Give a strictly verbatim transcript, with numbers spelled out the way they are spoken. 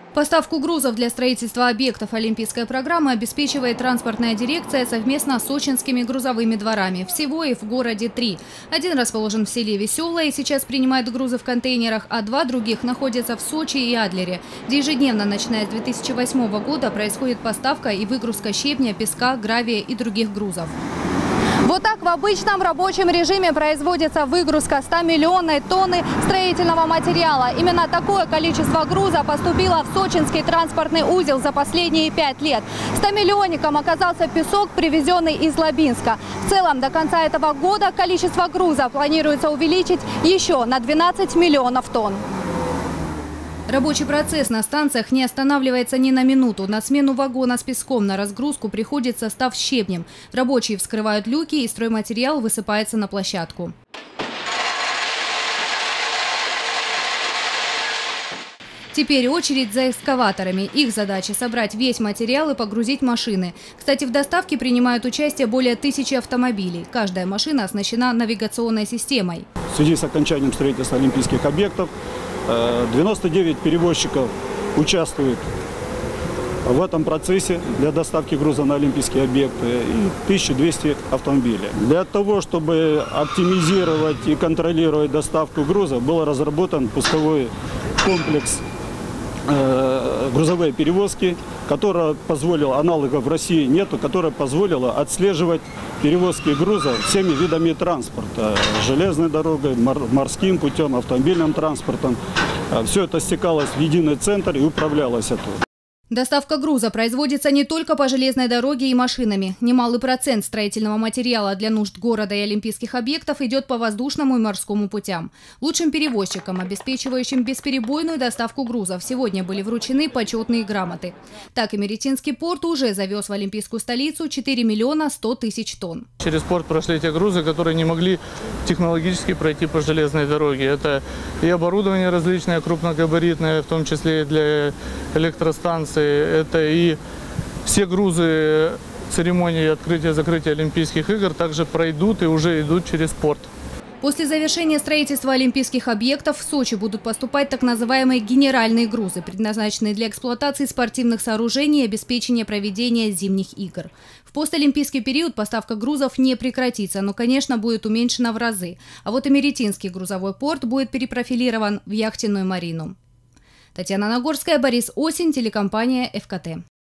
Поставку грузов для строительства объектов Олимпийской программы обеспечивает транспортная дирекция совместно с сочинскими грузовыми дворами. Всего их в городе три. Один расположен в селе Веселое и сейчас принимает грузы в контейнерах, а два других находятся в Сочи и Адлере, где ежедневно, начиная с две тысячи восьмого года, происходит поставка и выгрузка щебня, песка, гравия и других грузов. Вот так в обычном рабочем режиме производится выгрузка ста миллионной тонны строительного материала. Именно такое количество груза поступило в сочинский транспортный узел за последние пять лет. стомиллионником оказался песок, привезенный из Лабинска. В целом до конца этого года количество груза планируется увеличить еще на двенадцать миллионов тонн. Рабочий процесс на станциях не останавливается ни на минуту. На смену вагона с песком на разгрузку приходит состав с щебнем. Рабочие вскрывают люки, и стройматериал высыпается на площадку. Теперь очередь за экскаваторами. Их задача – собрать весь материал и погрузить машины. Кстати, в доставке принимают участие более тысячи автомобилей. Каждая машина оснащена навигационной системой. В связи с окончанием строительства олимпийских объектов девяносто девять перевозчиков участвуют в этом процессе для доставки груза на олимпийские объекты и тысяча двести автомобилей. Для того, чтобы оптимизировать и контролировать доставку груза, был разработан пусковой комплекс грузовые перевозки, которая позволила, аналогов в России нету, которая позволила отслеживать перевозки груза всеми видами транспорта: железной дорогой, морским путем, автомобильным транспортом. Все это стекалось в единый центр и управлялось оттуда. Доставка груза производится не только по железной дороге и машинами. Немалый процент строительного материала для нужд города и олимпийских объектов идет по воздушному и морскому путям. Лучшим перевозчикам, обеспечивающим бесперебойную доставку грузов, сегодня были вручены почетные грамоты. Так, Имеретинский порт уже завез в олимпийскую столицу четыре миллиона сто тысяч тонн. Через порт прошли те грузы, которые не могли технологически пройти по железной дороге. Это и оборудование различное, крупногабаритное, в том числе и для электростанций. Это и все грузы церемонии открытия-закрытия Олимпийских игр также пройдут и уже идут через порт. После завершения строительства олимпийских объектов в Сочи будут поступать так называемые генеральные грузы, предназначенные для эксплуатации спортивных сооружений и обеспечения проведения зимних игр. В постолимпийский период поставка грузов не прекратится, но, конечно, будет уменьшена в разы. А вот Имеретинский грузовой порт будет перепрофилирован в яхтенную марину. Татьяна Нагорская, Борис Осень, телекомпания эф ка тэ.